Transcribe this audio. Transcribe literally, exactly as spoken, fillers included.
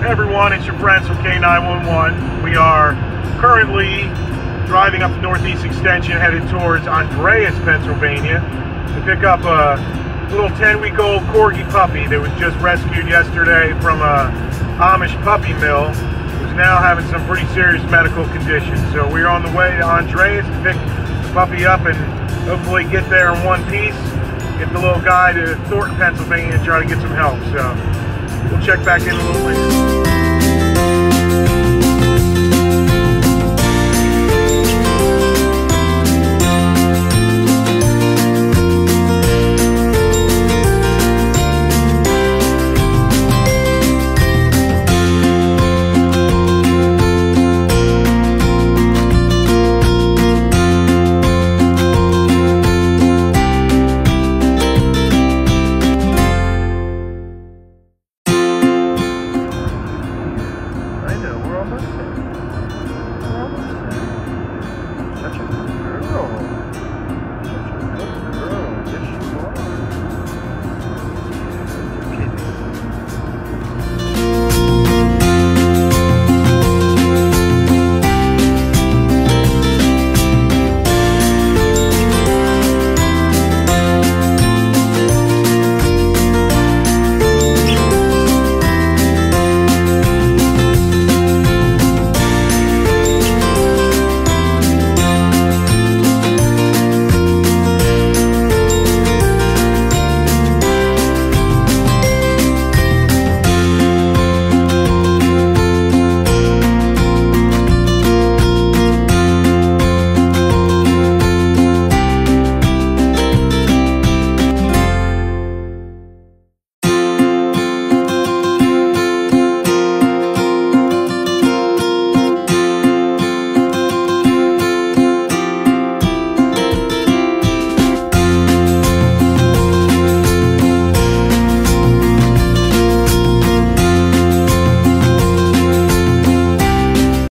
everyone, it's your friends from K nine one one. We are currently driving up the Northeast Extension headed towards Andreas, Pennsylvania to pick up a little ten week old Corgi puppy that was just rescued yesterday from a Amish puppy mill, who's now having some pretty serious medical conditions. So we're on the way to Andreas to pick the puppy up and hopefully get there in one piece, get the little guy to Thornton, Pennsylvania and try to get some help. So we'll check back in a little later.